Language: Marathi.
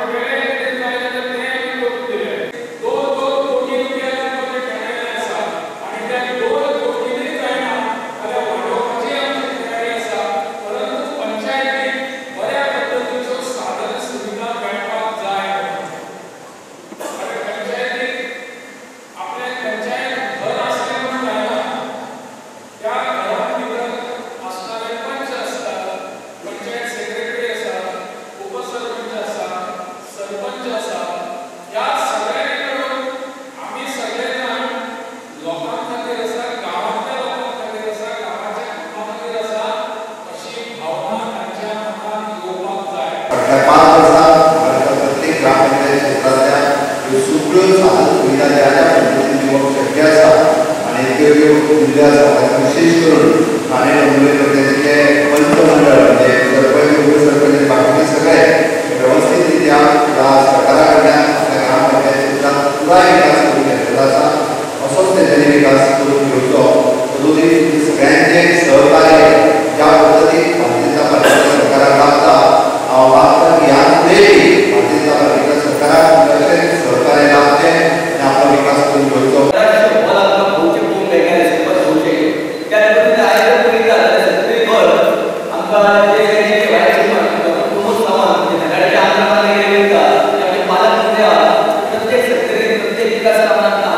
विशेष करून ठाणे डोंबिवली तालुक्याचे पंचमंडळ म्हणजे सरपंच उपसरपंच बाकीचे सगळे व्यवस्थितरित्या या सरकाराकडे आपल्या ग्रामपंचायतीचा पुरा विकास करून घेतलेला असा असोच त्याच्याने विकास करून घेवचो तदुपरी सगळ्यांचे सहकार्य ज्या पद्धतीत भारतीय जनता पार्टीच्या सरकाराक लागता हांव मागता की ह्या फुडेंय भारतीय जनता पार्टीच्या सरकाराक तशेंच सहकार्य लाभचें आनी आपलो विकास करून घेवचो प्रत्येक शेतकरी प्रत्येक विकास कामांना